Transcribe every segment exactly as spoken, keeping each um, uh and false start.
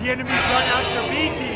The enemy's run out your B team!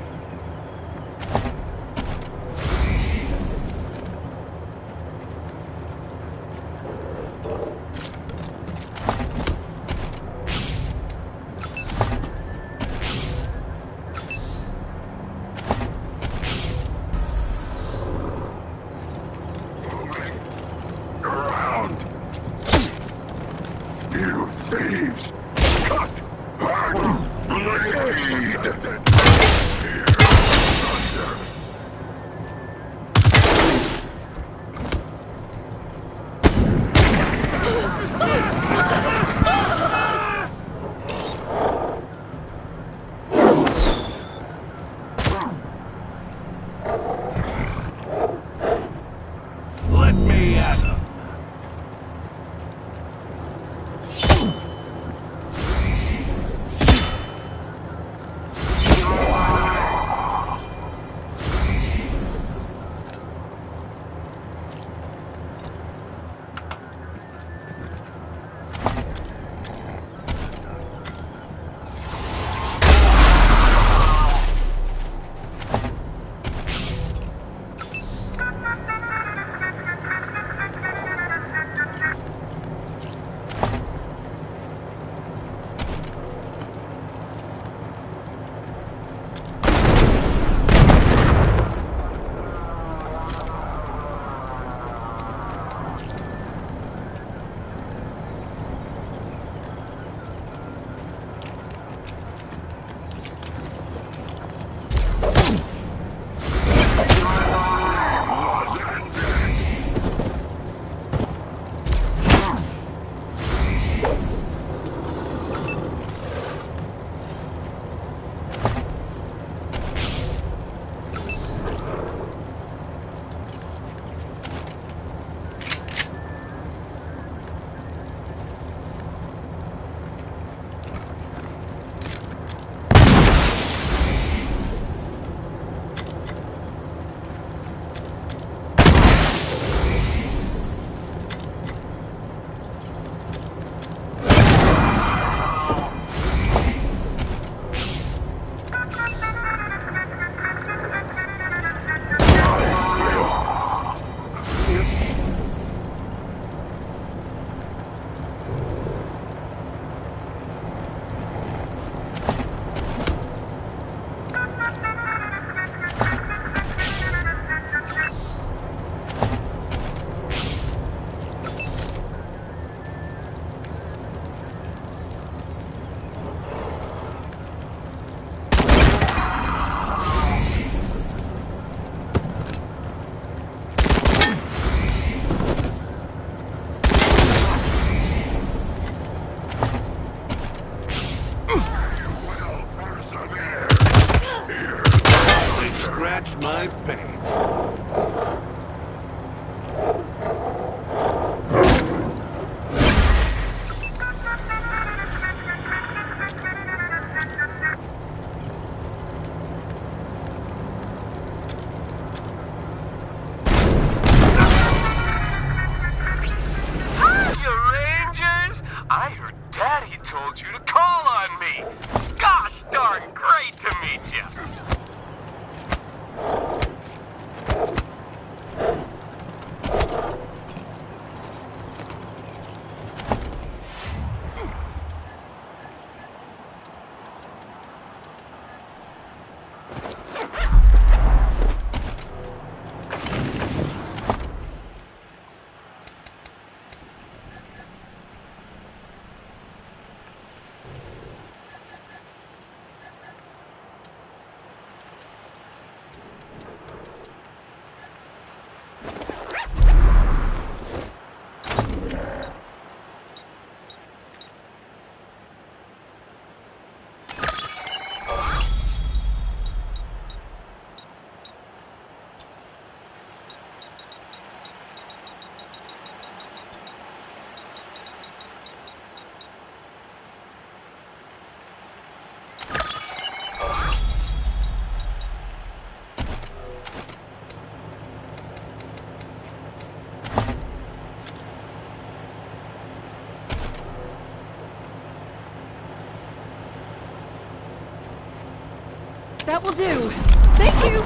My pain. I heard Daddy told you to call on me. Gosh darn great to meet you. That will do. Thank you.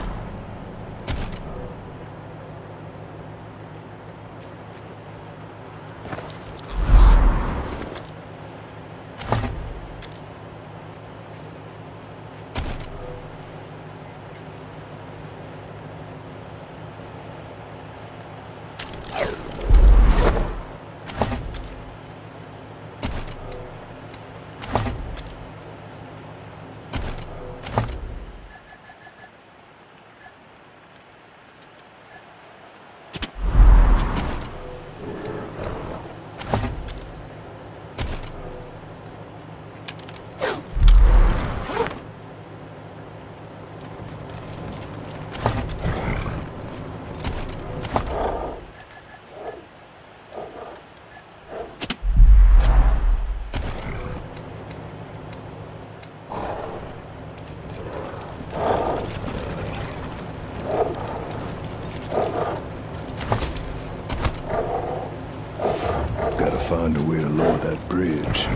Find a way to lower that bridge.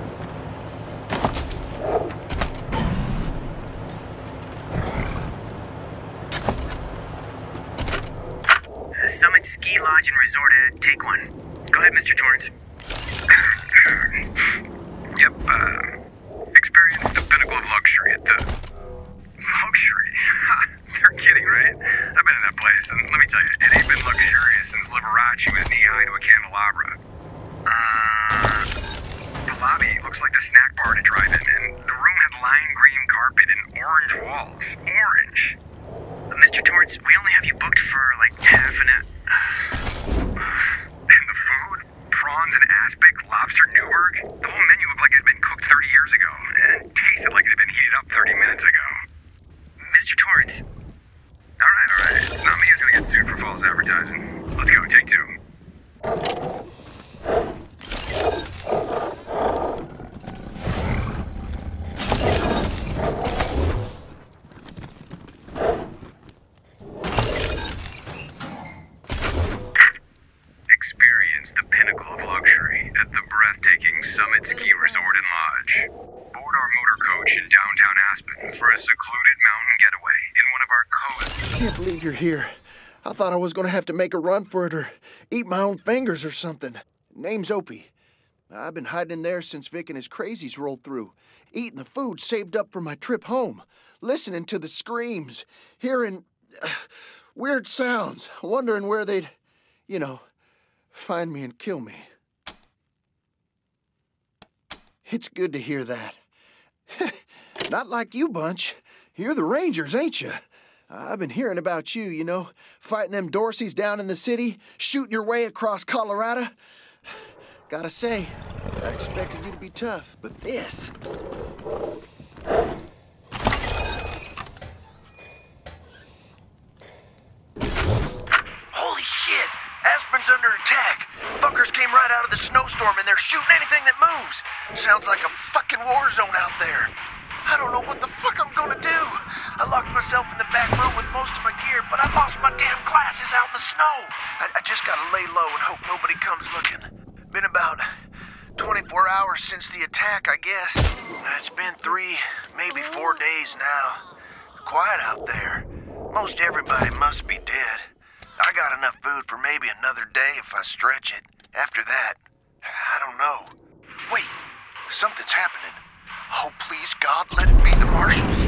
Summit Ski Lodge and Resort, uh, take one. Go ahead, Mister Torrance. Yep, uh, experienced the pinnacle of luxury at the... Luxury? You're kidding, right? I've been in that place, and let me tell you, it ain't been luxurious since Liberace was knee-high to a candelabra. Uh, the lobby looks like the snack bar to drive in, and the room had lime green carpet and orange walls. Orange? Uh, Mister Torrance, we only have you booked for like half an hour. And the food? Prawns and aspic, lobster Newburg? The whole menu looked like it had been cooked thirty years ago, and tasted like it had been heated up thirty minutes ago. Mister Torrance. Alright, alright. Not me who's gonna get sued for false advertising. Let's go, take two. Experience the pinnacle of luxury at the breathtaking Summit Ski Resort and Lodge. Board our motor coach in downtown Aspen for a secluded mountain getaway in one of our cozy... I can't believe you're here. I thought I was gonna have to make a run for it or eat my own fingers or something. Name's Opie. I've been hiding in there since Vic and his crazies rolled through, eating the food saved up for my trip home, listening to the screams, hearing uh, weird sounds, wondering where they'd, you know, find me and kill me. It's good to hear that. Not like you bunch. You're the Rangers, ain't you? I've been hearing about you, you know, fighting them Dorseys down in the city, shooting your way across Colorado. Gotta say, I expected you to be tough, but this... Holy shit! Aspen's under attack! Fuckers came right out of the snowstorm and they're shooting anything that moves! Sounds like a fucking war zone out there. I don't know what the fuck I'm gonna do. I locked myself in the back room with most of my gear, but I lost my damn glasses out in the snow. I, I just gotta lay low and hope nobody comes looking. Been about twenty-four hours since the attack, I guess. It's been three, maybe four days now. Quiet out there. Most everybody must be dead. I got enough food for maybe another day if I stretch it. After that, I don't know. Wait, something's happening. Oh, please, God, let it be the marshals.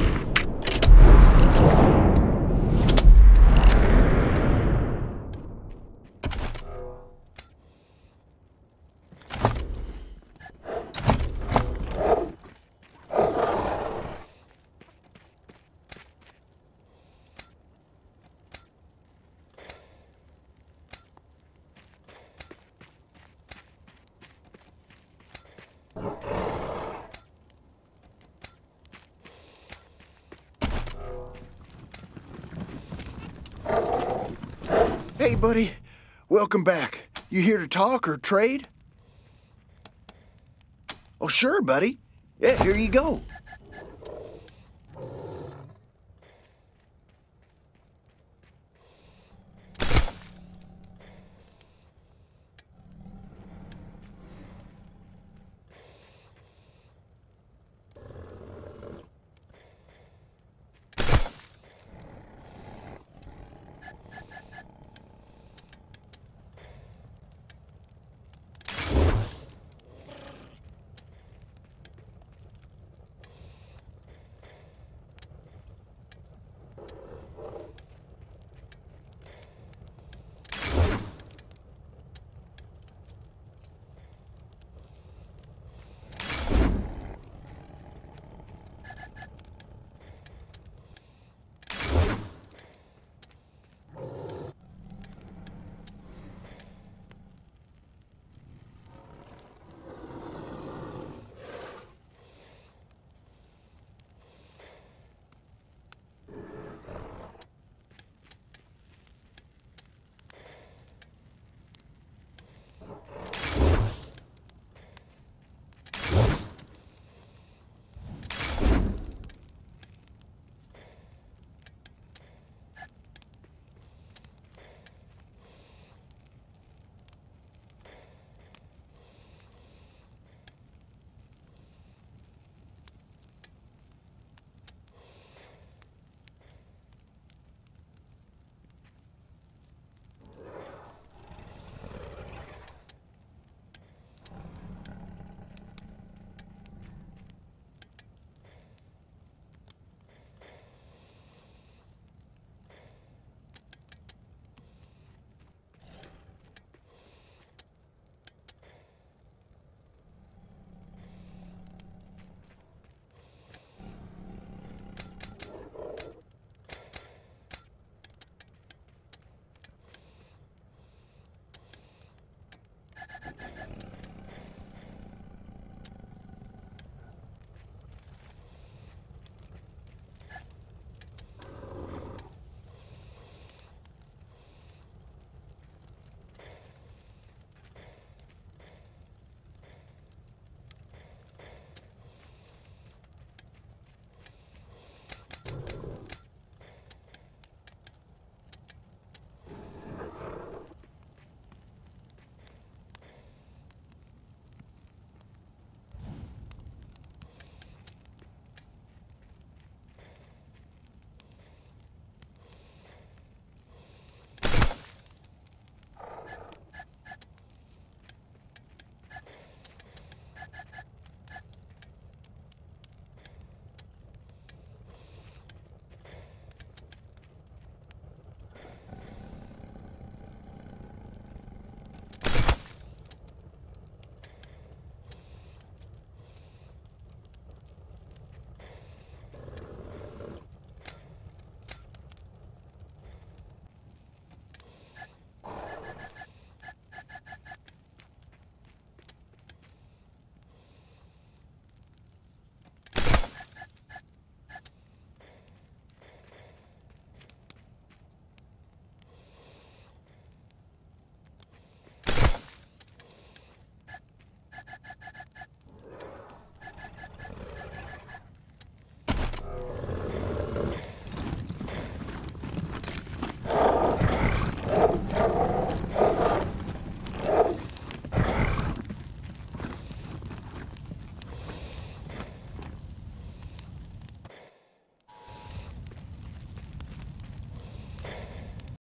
Hey, buddy. Welcome back. You here to talk or trade? Oh, sure, buddy. Yeah, here you go.